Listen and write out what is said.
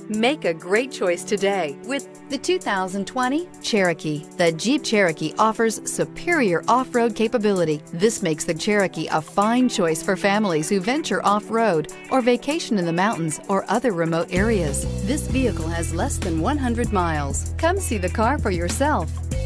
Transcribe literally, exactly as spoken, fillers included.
Make a great choice today with the two thousand twenty Cherokee. The Jeep Cherokee offers superior off-road capability. This makes the Cherokee a fine choice for families who venture off-road or vacation in the mountains or other remote areas. This vehicle has less than one hundred miles. Come see the car for yourself.